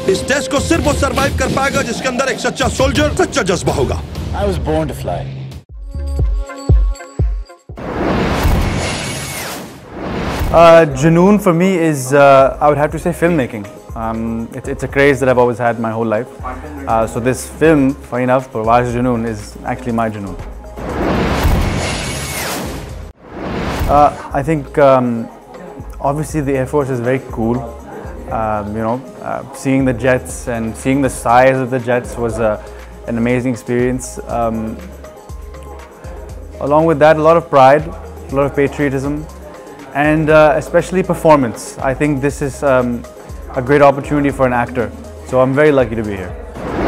इस टेस्ट को सिर्फ वो सरवाइव कर पाएगा जिसके अंदर एक सच्चा सोल्जर, सच्चा जज्बा होगा। I was born to fly. Junoon for me is, I would have to say, filmmaking. It's a craze that I've always had my whole life. So this film, funny enough, Parwaz Junoon, is actually my Junoon. I think obviously the Air Force is very cool. Seeing the jets and seeing the size of the jets was an amazing experience. Along with that, a lot of pride, a lot of patriotism, and especially performance. I think this is a great opportunity for an actor. So I'm very lucky to be here.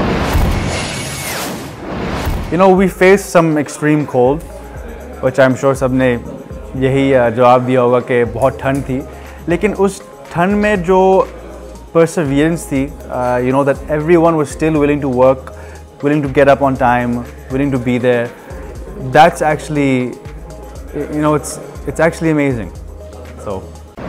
We faced some extreme cold, which I'm sure सबने यही जवाब दिया होगा कि बहुत ठंड थी. लेकिन उस ठंड में जो perseverance थी, that everyone was still willing to work, willing to get up on time, willing to be there. That's actually, it's actually amazing. So,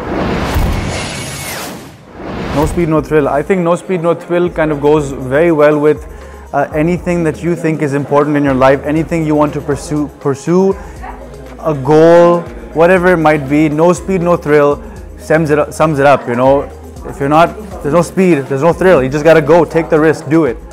No Speed No Thrill. I think No Speed No Thrill kind of goes very well with anything that you think is important in your life, anything you want to pursue a goal, whatever it might be. No Speed No Thrill sums it up. If you're not, there's no speed, there's no thrill. You just gotta go, take the risk, do it.